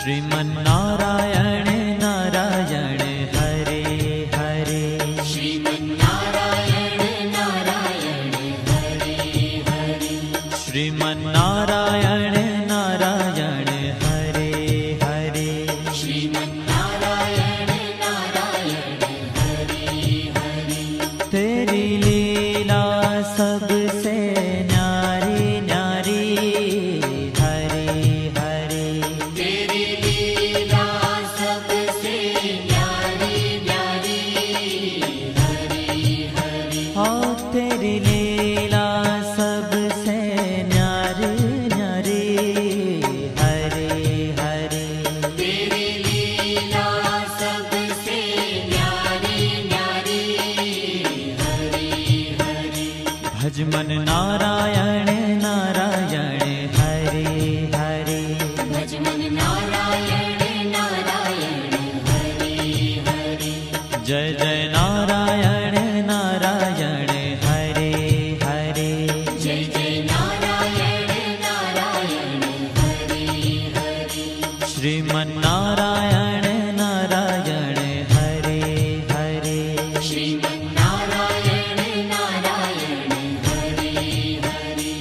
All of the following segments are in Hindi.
श्रीमन्नारायण नारायण हरे हरे। श्रीमन्नारायण नारायण हरे हरे। श्रीमन्नारायण नारायण हरे हरे। श्रीमन्नारायण नारायण हरे हरे। तेरी लीला सबसे न्यारी न्यारी हरे हरे। तेरी लीला सबसे न्यारी न्यारी हरे हरे। हाँ तेरी लीला सबसे न्यारी न्यारी हरे हरे। तेरी लीला सबसे न्यारी न्यारी हरे हरे। भजमन नारायण नारायण हरे हरे। भजमन नारायण नारायण हरे हरे। जय जय नारायण नारायण हरे हरे। जय जय नारायण नारायण हरे हरे। श्रीमन्नारायण नारायण हरे हरे। श्रीमन्नारायण नारायण हरे हरे।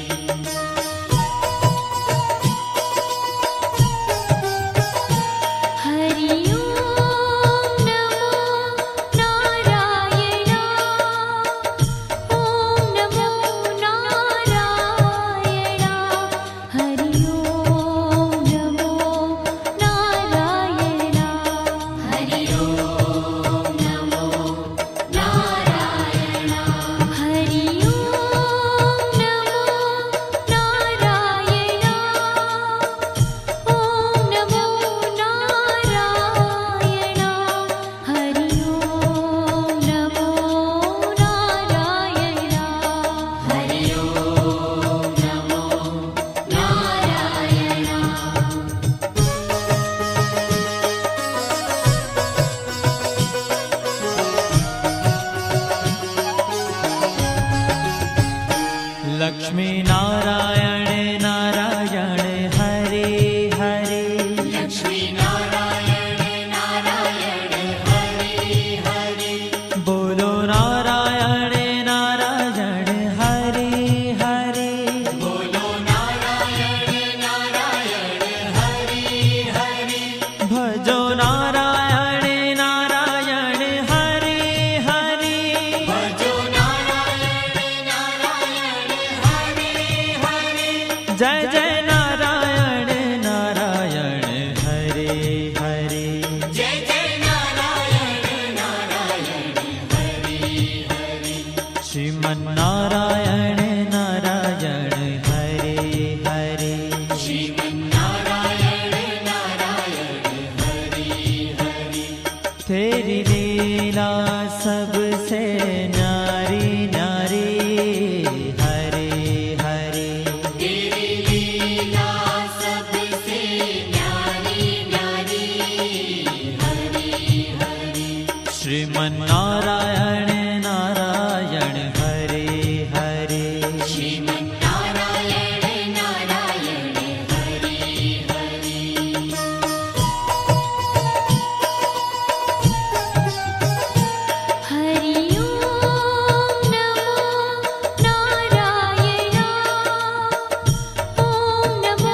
हरि ओम नमो नारायण। ओम नमो नारायण। हरि ओम नमो नारायण। हरि ओम नमो नारायण। हरि ओम नमो नारायण। ओम नमो नारायण। हरि ओम नमो नारायण। हरि ओम नमो नारायण। लक्ष्मी नारायण नारायण हरे हरे। लक्ष्मी नारायण नारायण हरे हरे। बोलो नारायण नारायण हरे हरे। बोलो नारायण नारायण हरे हरे। भजो नारायण नारायण हरे हरे। भजो नारायण नारायण हरे हरे। जय जय नारायण नारायण हरे हरे। जय जय नारायण नारायण हरे हरे। श्रीमन्नारायण नारायण हरे हरे। श्रीमन्नारायण नारायण हरे हरे। तेरी लीला सबसे न्यारी न्यारी हरे हरे। तेरी लीला सबसे न्यारी न्यारी हरे हरे। श्रीमन्नारायण नारायण हरे हरे। श्रीमन्नारायण नारायण हरे हरे। हरि ओम नमो नारायण। ओम नमो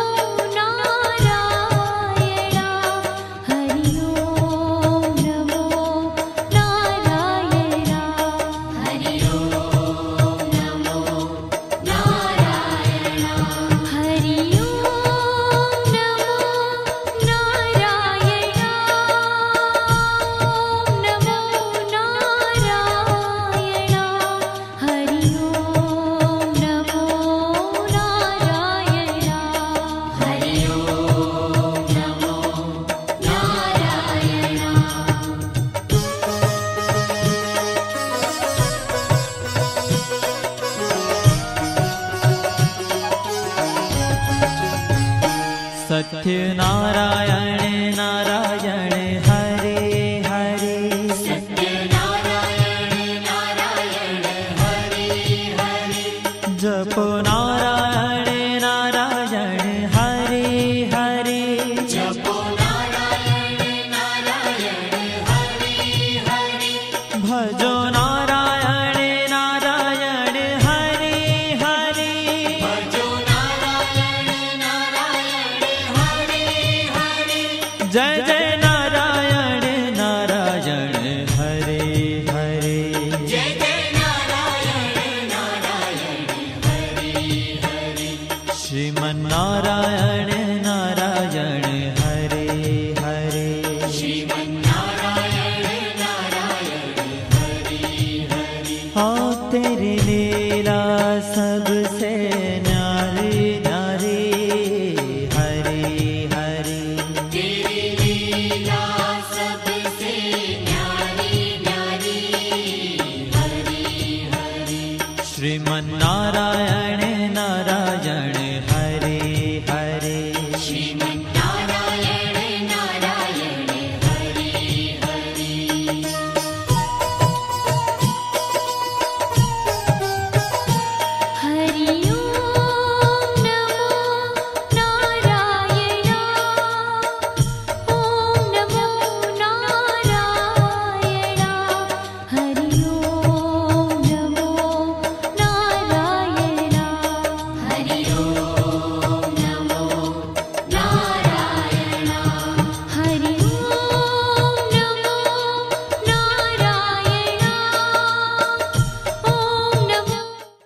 नारायण। हरि ओम नमो नारायण। हरि ओम नमो नारायण। हरि ओम नमो नारायण। ओम नमो नारायण। हरि ओम नमो नारायण। हरि ओम नमो नारायण। सत्य नारायण नारायण हरे हरे। सत्य नारायण नारायण हरे हरे। जपो नारायण नारायण हरे हरे। जपो नारायण तेरी लीला सबसे न्यारी न्यारी हरि हरि। तेरी लीला सबसे न्यारी न्यारी हरि हरि। श्रीमन्नारायण नारायण